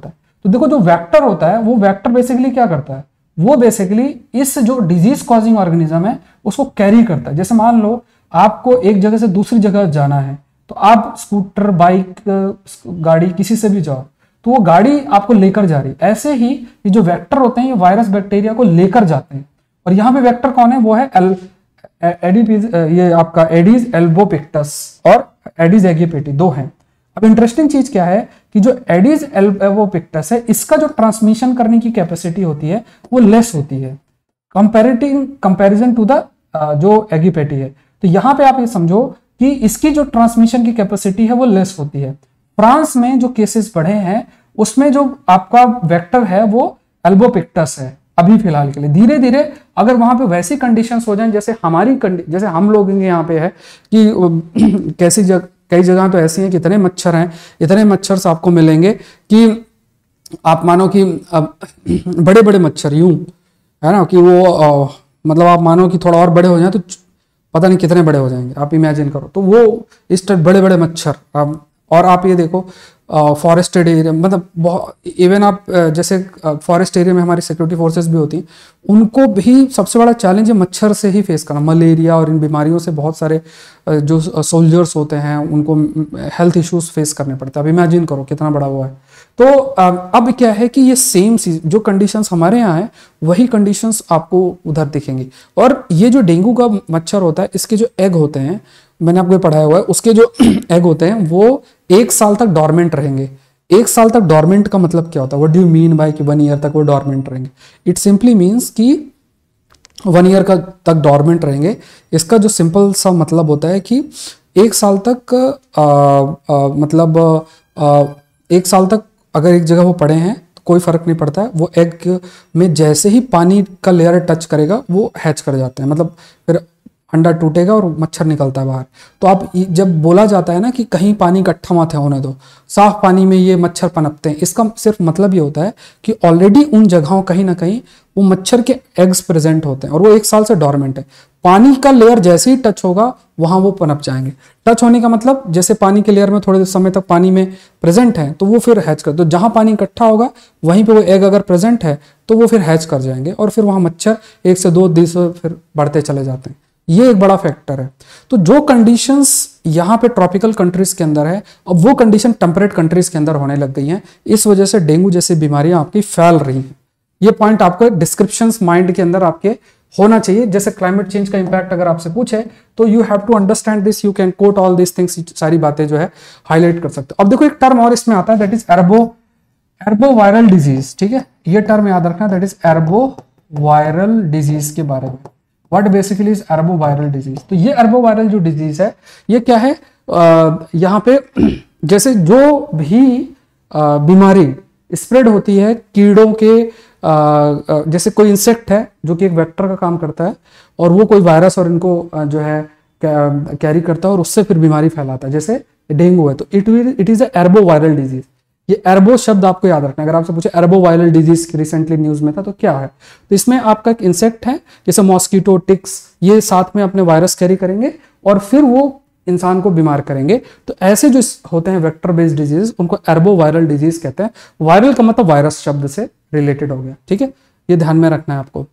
तो देखो जो वेक्टर होता है वो वेक्टर बेसिकली क्या करता है, वो बेसिकली इस जो डिजीज कॉजिंग ऑर्गेनिज्म है उसको कैरी करता है। जैसे मान लो आपको एक जगह से दूसरी जगह जाना है, तो आप स्कूटर, बाइक, गाड़ी किसी से भी जाओ तो वो गाड़ी आपको लेकर जा रही है। ऐसे ही ये जो वेक्टर होते हैं ये वायरस बैक्टीरिया को लेकर जाते हैं। और यहाँ पे वेक्टर कौन है, वो है एल एडीज, ये आपका एडीज एल्बोपिक्टस और एडीज एगिपेटी, दो हैं। अब इंटरेस्टिंग चीज क्या है कि जो एडीज एल्बोपिक्टस है इसका जो ट्रांसमिशन करने की कैपेसिटी होती है वो लेस होती है कंपैरेटिव कंपैरिजन टू द जो एगिपेटी है। तो यहाँ पे आप ये समझो कि इसकी जो ट्रांसमिशन की कैपेसिटी है वो लेस होती है। फ्रांस में जो केसेस बढ़े हैं उसमें जो आपका वेक्टर है वो एल्बोपिक्टस है अभी फिलहाल के लिए। धीरे धीरे अगर वहां पे वैसी कंडीशंस हो जाएं जैसे हमारी जैसे हम लोग यहाँ पे है कि कैसी जगह, कई जगह तो ऐसी हैं कि इतने मच्छर हैं, इतने मच्छर आपको मिलेंगे कि आप मानो कि बड़े बड़े मच्छर यूं है ना कि वो आ, मतलब आप मानो कि थोड़ा और बड़े हो जाए तो पता नहीं कितने बड़े हो जाएंगे, आप इमेजिन करो। तो वो इस टाइप बड़े बड़े मच्छर। आप और आप ये देखो फॉरेस्टेड एरिया, मतलब इवन आप जैसे फॉरेस्ट एरिया में हमारी सिक्योरिटी फोर्सेस भी होती हैं, उनको भी सबसे बड़ा चैलेंज है मच्छर से ही फेस करना। मलेरिया और इन बीमारियों से बहुत सारे जो सोल्जर्स होते हैं उनको हेल्थ इश्यूज फेस करने पड़ते हैं। अब इमेजिन करो कितना बड़ा वो है। तो अब क्या है कि ये सेम जो कंडीशंस हमारे यहाँ है वही कंडीशंस आपको उधर दिखेंगी। और ये जो डेंगू का मच्छर होता है इसके जो एग होते हैं, मैंने आपको पढ़ाया हुआ है, उसके जो एग होते हैं वो एक साल तक डॉर्मेंट रहेंगे। एक साल तक डॉर्मेंट का मतलब क्या होता है, what do you mean by कि वन ईयर तक वो डॉर्मेंट रहेंगे? इट सिंपली मीन्स कि वन ईयर का तक डॉर्मेंट रहेंगे। इसका जो सिंपल सा मतलब होता है कि एक साल तक आ, आ, मतलब आ, एक साल तक अगर एक जगह वो पड़े हैं तो कोई फर्क नहीं पड़ता है। वो एग में जैसे ही पानी का लेयर टच करेगा वो हैच कर जाते हैं, मतलब फिर अंडा टूटेगा और मच्छर निकलता है बाहर। तो आप जब बोला जाता है ना कि कहीं पानी इकट्ठा मत होने दो, साफ पानी में ये मच्छर पनपते हैं, इसका सिर्फ मतलब ये होता है कि ऑलरेडी उन जगहों कहीं ना कहीं वो मच्छर के एग्स प्रेजेंट होते हैं और वो एक साल से डॉर्मेंट है। पानी का लेयर जैसे ही टच होगा वहां वो पनप जाएंगे। टच होने का मतलब जैसे पानी के लेयर में थोड़े समय तक पानी में प्रेजेंट है तो वो फिर हैच कर, तो जहां पानी इकट्ठा होगा वहीं पे वो एग अगर प्रेजेंट है तो वो फिर हैच कर जाएंगे और फिर वहां मच्छर एक से दो दिन से फिर बढ़ते चले जाते हैं। ये एक बड़ा फैक्टर है। तो जो कंडीशंस यहाँ पे ट्रॉपिकल कंट्रीज के अंदर है अब वो कंडीशन टेम्परेट कंट्रीज के अंदर होने लग गई हैं, इस वजह से डेंगू जैसी बीमारियां आपकी फैल रही हैं। ये पॉइंट आपको डिस्क्रिप्शन माइंड के अंदर आपके होना चाहिए। जैसे क्लाइमेट चेंज का इंपैक्ट अगर आपसे पूछे तो you have to understand this, you can quote all this things, सारी बातें जो है हाईलाइट कर सकते हो। अब देखो एक टर्म और इसमें आता है that is arbo arbo viral disease. ठीक है, ये टर्म याद रखना, that is arbo viral disease के बारे में। What basically is arbo viral disease? तो ये एर्बो वायरल जो डिजीज है ये क्या है, यहाँ पे जैसे जो भी बीमारी स्प्रेड होती है कीड़ों के, आ, जैसे कोई इंसेक्ट है जो कि एक वेक्टर का काम करता है और वो कोई वायरस और इनको जो है कैरी करता है और उससे फिर बीमारी फैलाता है, जैसे डेंगू है तो it it is arbo viral disease. ये एर्बो शब्द आपको याद रखना, अगर आपसे पूछे arbo viral disease recently news में था तो क्या है, तो इसमें आपका एक इंसेक्ट है जैसे मॉस्किटो, टिक्स, ये साथ में अपने वायरस कैरी करेंगे और फिर वो इंसान को बीमार करेंगे। तो ऐसे जो होते हैं वेक्टर बेस्ड डिजीज उनको एर्बो वायरल डिजीज कहते हैं। वायरल का मतलब वायरस शब्द से रिलेटेड हो गया। ठीक है, ये ध्यान में रखना है आपको।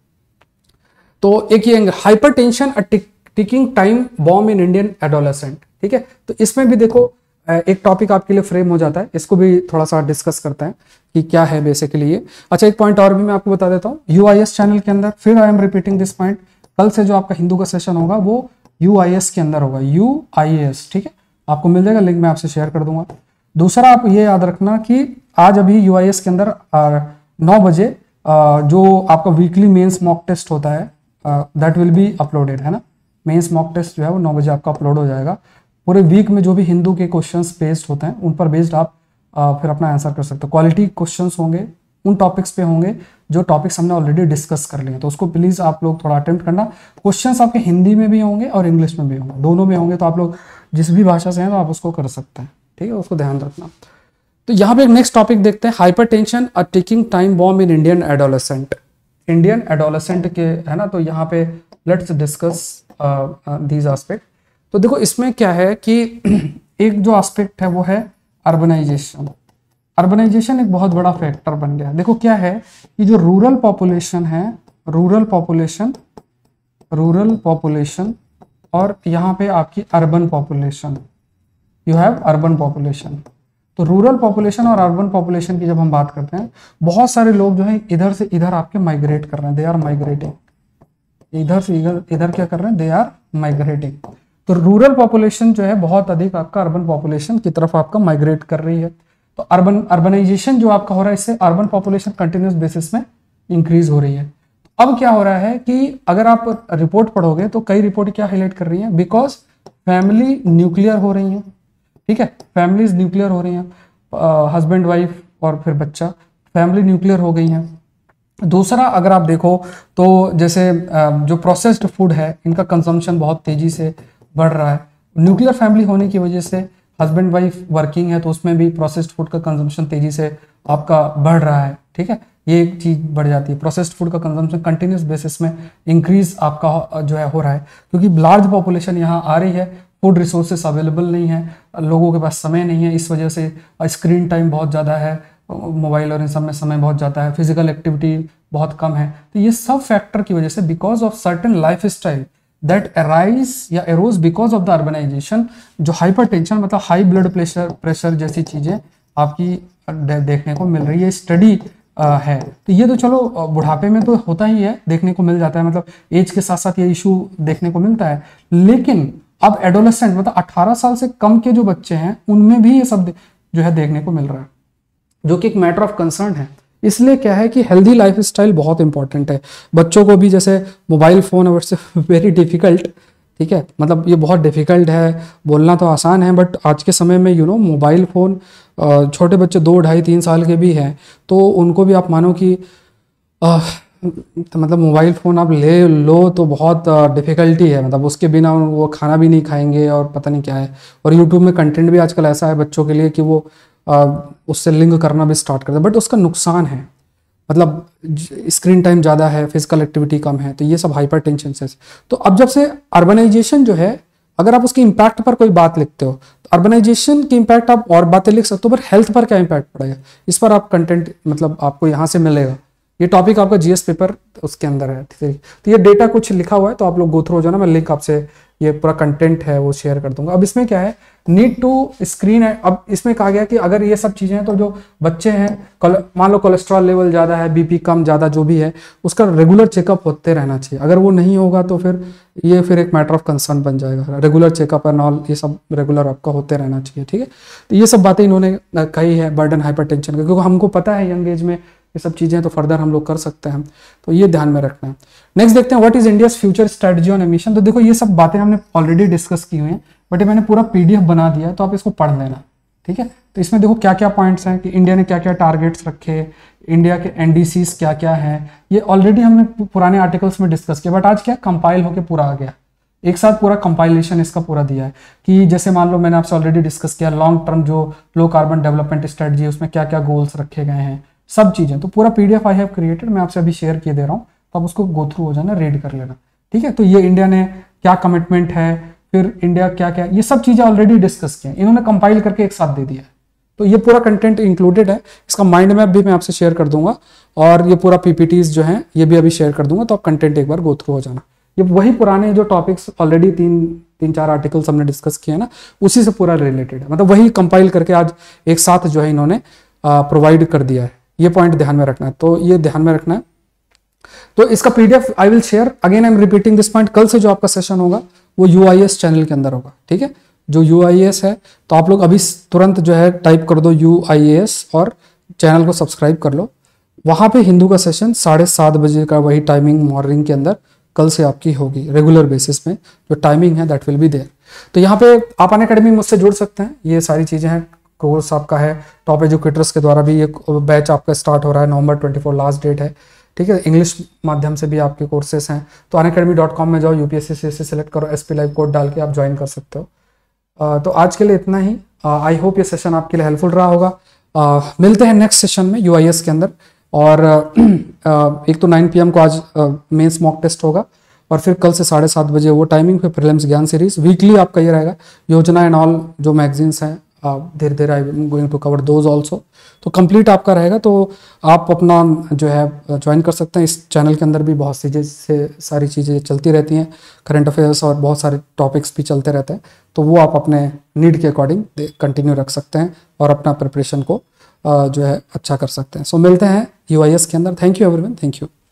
तो एक ये hypertension a ticking time bomb in Indian adolescent. ठीक है, तो इसमें भी देखो एक टॉपिक आपके लिए फ्रेम हो जाता है, इसको भी थोड़ा सा डिस्कस करते हैं कि क्या है बेसिकली ये। अच्छा, एक पॉइंट और भी मैं आपको बता देता हूँ, यूआईएस चैनल के अंदर फिर I am repeating this point, कल से जो आपका हिंदू का सेशन होगा वो यूआईएस के अंदर होगा, यूआईएस। ठीक है, आपको मिल जाएगा लिंक, मैं आपसे शेयर कर दूंगा। दूसरा आप ये याद रखना कि आज अभी यूआईएस के अंदर नौ बजे आ, जो आपका वीकली मेंस मॉक टेस्ट होता है दैट विल बी अपलोडेड, है ना। मेंस मॉक टेस्ट जो है वो नौ बजे आपका अपलोड हो जाएगा। पूरे वीक में जो भी हिंदू के क्वेश्चंस बेस्ड होते हैं उन पर बेस्ड आप आ, फिर अपना आंसर कर सकते हो। क्वालिटी क्वेश्चंस होंगे, उन टॉपिक्स पे होंगे जो टॉपिक्स हमने ऑलरेडी डिस्कस कर लिए, तो उसको प्लीज आप लोग थोड़ा अटेम्प्ट करना। क्वेश्चंस आपके हिंदी में भी होंगे और इंग्लिश में भी होंगे, दोनों में होंगे, तो आप लोग जिस भी भाषा से हैं तो आप उसको कर सकते हैं। ठीक है, उसको ध्यान रखना। तो यहाँ पे एक नेक्स्ट टॉपिक देखते हैं, hypertension a ticking time bomb in Indian adolescent. Indian adolescent के है ना, तो यहाँ पे लेट्स डिस्कस दीज एस्पेक्ट। तो देखो इसमें क्या है कि एक जो एस्पेक्ट है वो है अर्बनाइजेशन। अर्बनाइजेशन एक बहुत बड़ा फैक्टर बन गया। देखो क्या है कि जो रूरल पॉपुलेशन है, रूरल पॉपुलेशन रूरल पॉपुलेशन और यहाँ पे आपकी urban population, you have urban population. तो रूरल पॉपुलेशन और अर्बन पॉपुलेशन की जब हम बात करते हैं, बहुत सारे लोग जो है इधर से इधर आपके माइग्रेट कर रहे हैं, दे आर माइग्रेटिंग, इधर से इधर इधर क्या कर रहे हैं, दे आर माइग्रेटिंग। तो रूरल पॉपुलेशन जो है बहुत अधिक आपका अर्बन पॉपुलेशन की तरफ आपका माइग्रेट कर रही है। तो अर्बन अर्बनाइजेशन जो आपका हो रहा है, इससे अर्बन पॉपुलेशन कंटिन्यूस बेसिस में इंक्रीज हो रही है। अब क्या हो रहा है कि अगर आप रिपोर्ट पढ़ोगे तो कई रिपोर्ट क्या हाईलाइट कर रही है, बिकॉज फैमिली न्यूक्लियर हो रही है, ठीक है, फैमिलीज न्यूक्लियर हो रही हैं, हस्बैंड वाइफ और फिर बच्चा, फैमिली न्यूक्लियर हो गई हैं। दूसरा अगर आप देखो तो जैसे uh, जो प्रोसेस्ड फूड है इनका कंजम्पशन बहुत तेजी से बढ़ रहा है। न्यूक्लियर फैमिली होने की वजह से हस्बैंड वाइफ वर्किंग है तो उसमें भी प्रोसेस्ड फूड का कंजम्पशन तेजी से आपका बढ़ रहा है, ठीक है, ये एक चीज बढ़ जाती है। प्रोसेस्ड फूड का कंजम्पशन कंटिन्यूस बेसिस में इंक्रीज आपका जो है हो रहा है, क्योंकि लार्ज पॉपुलेशन यहाँ आ रही है, फूड रिसोर्सेस अवेलेबल नहीं है, लोगों के पास समय नहीं है, इस वजह से स्क्रीन टाइम बहुत ज़्यादा है, मोबाइल और इन सब में समय बहुत जाता है, फिजिकल एक्टिविटी बहुत कम है। तो ये सब फैक्टर की वजह से because of certain life style that arise या arose because of the urbanisation, जो हाइपरटेंशन मतलब हाई ब्लड प्रेशर प्रेशर जैसी चीज़ें आपकी देखने को मिल रही है, स्टडी है। तो ये तो चलो बुढ़ापे में तो होता ही है, देखने को मिल जाता है, मतलब एज के साथ साथ ये इशू देखने को मिलता है। लेकिन अब एडोलेसेंट मतलब अठारह साल से कम के जो बच्चे हैं उनमें भी ये सब जो है देखने को मिल रहा है, जो कि एक मैटर ऑफ कंसर्न है। इसलिए क्या है कि हेल्दी लाइफ स्टाइल बहुत इंपॉर्टेंट है। बच्चों को भी जैसे मोबाइल फोन और वेरी डिफिकल्ट, ठीक है, मतलब ये बहुत डिफिकल्ट है, बोलना तो आसान है, बट आज के समय में यू नो मोबाइल फ़ोन छोटे बच्चे दो ढाई तीन साल के भी हैं तो उनको भी आप मानो कि आ, तो मतलब मोबाइल फ़ोन आप ले लो तो बहुत डिफ़िकल्टी है, मतलब उसके बिना वो खाना भी नहीं खाएंगे और पता नहीं क्या है। और यूट्यूब में कंटेंट भी आजकल ऐसा है बच्चों के लिए कि वो आ, उससे लिंक करना भी स्टार्ट करते हैं, बट उसका नुकसान है, मतलब स्क्रीन टाइम ज़्यादा है, फिजिकल एक्टिविटी कम है, तो ये सब हाइपर टेंशन से। तो अब जब से अर्बनाइजेशन जो है, अगर आप उसके इम्पैक्ट पर कोई बात लिखते हो तो अर्बनाइजेशन के इम्पैक्ट आप और बातें लिख सकते हो, पर हेल्थ पर क्या इम्पैक्ट पड़ेगा इस पर आप कंटेंट मतलब आपको यहाँ से मिलेगा। ये टॉपिक आपका जीएस पेपर उसके अंदर है, ठीक है। तो ये डेटा कुछ लिखा हुआ है तो आप लोग गो थ्रू हो जाना, मैं लिंक आपसे ये पूरा कंटेंट है वो शेयर कर दूंगा। अब इसमें क्या है, नीड टू स्क्रीन है। अब इसमें कहा गया कि अगर ये सब चीजें हैं तो जो बच्चे हैं, मान लो कोलेस्ट्रॉल लेवल ज्यादा है, बीपी कम ज्यादा जो भी है, उसका रेगुलर चेकअप होते रहना चाहिए। अगर वो नहीं होगा तो फिर ये फिर एक मैटर ऑफ कंसर्न बन जाएगा। रेगुलर चेकअप एंड ऑल ये सब रेगुलर आपका होते रहना चाहिए, ठीक है। तो ये सब बातें इन्होंने कही है बर्डन हाइपरटेंशन का, क्योंकि हमको पता है यंग एज में ये सब चीजें तो फर्दर हम लोग कर सकते हैं, तो ये ध्यान में रखना है। नेक्स्ट देखते हैं what is India's future strategy on emission. तो देखो ये सब बातें हमने ऑलरेडी डिस्कस की हुई हैं, बट ये मैंने पूरा पीडीएफ बना दिया है तो आप इसको पढ़ लेना, ठीक है। तो इसमें देखो क्या क्या पॉइंट्स हैं कि इंडिया ने क्या क्या टारगेट्स रखे, इंडिया के एनडीसीज क्या क्या हैं, ये ऑलरेडी हमने पुराने आर्टिकल्स में डिस्कस किया, बट आज क्या कंपाइल होकर पूरा आ गया, एक साथ पूरा कंपाइलेशन इसका पूरा दिया है। कि जैसे मान लो मैंने आपसे ऑलरेडी डिस्कस किया लॉन्ग टर्म जो लो कार्बन डेवलपमेंट स्ट्रेटजी है उसमें क्या क्या गोल्स रखे गए हैं, सब चीजें। तो पूरा पीडीएफ आई हैव क्रिएटेड, मैं आपसे अभी शेयर किए दे रहा हूँ, तो आप उसको गो थ्रू हो जाना, रीड कर लेना, ठीक है। तो ये इंडिया ने क्या कमिटमेंट है, फिर इंडिया क्या क्या, ये सब चीजें ऑलरेडी डिस्कस की हैं, इन्होंने कंपाइल करके एक साथ दे दिया है। तो ये पूरा कंटेंट इंक्लूडेड है, इसका माइंड मैप भी मैं आपसे शेयर कर दूंगा, और ये पूरा पीपीटीज जो है ये भी अभी शेयर कर दूंगा, तो आप कंटेंट एक बार गो थ्रू हो जाना। ये वही पुराने जो टॉपिक्स ऑलरेडी तीन तीन चार आर्टिकल्स हमने डिस्कस किए ना, उसी से पूरा रिलेटेड है, मतलब वही कंपाइल करके आज एक साथ जो है इन्होंने प्रोवाइड कर दिया है। ये पॉइंट ध्यान में रखना है, तो ये ध्यान में रखना है। तो इसका PDF I will share, again I am repeating this point, कल से जो आपका सेशन होगा वो यूआईएस चैनल के अंदर होगा, ठीक है। जो यूआईएस है तो आप लोग अभी तुरंत जो है टाइप कर दो यूआईएस और चैनल को सब्सक्राइब कर लो। वहां पे हिंदू का सेशन साढ़े सात बजे का वही टाइमिंग मॉर्निंग के अंदर कल से आपकी होगी, रेगुलर बेसिस में जो टाइमिंग है दैट विल बी देयर। तो यहाँ पे आप अनअकैडमी मुझसे जुड़ सकते हैं, ये सारी चीजें हैं, कोर्स आपका है टॉप एजुकेटर्स के द्वारा भी, ये बैच आपका स्टार्ट हो रहा है, नवंबर चौबीस लास्ट डेट है, ठीक है। इंग्लिश माध्यम से भी आपके कोर्सेस हैं, तो अनअकैडमी डॉट कॉम में जाओ, यूपीएससी सीएससी सेलेक्ट करो, एसपी लाइव कोड डाल के आप ज्वाइन कर सकते हो। uh, तो आज के लिए इतना ही, आई होप ये सेशन आपके लिए हेल्पफुल रहा होगा। uh, मिलते हैं नेक्स्ट सेशन में यूआईएस के अंदर, और uh, एक तो नाइन पी एम को आज मेंस मॉक टेस्ट होगा, और फिर कल से साढ़े सात बजे वो टाइमिंग, फिर प्रीलिम्स ज्ञान सीरीज, वीकली आपका ये रहेगा योजना एंड ऑल जो मैगजीन्स हैं धीरे धीरे I am going to cover those also. तो कंप्लीट आपका रहेगा, तो आप अपना जो है ज्वाइन कर सकते हैं। इस चैनल के अंदर भी बहुत सी से सारी चीज़ें चलती रहती हैं, करंट अफेयर्स और बहुत सारे टॉपिक्स भी चलते रहते हैं, तो वो आप अपने नीड के अकॉर्डिंग कंटिन्यू रख सकते हैं और अपना प्रिपरेशन को जो है अच्छा कर सकते हैं। सो मिलते हैं यू आई एस के अंदर। Thank you everyone, thank you.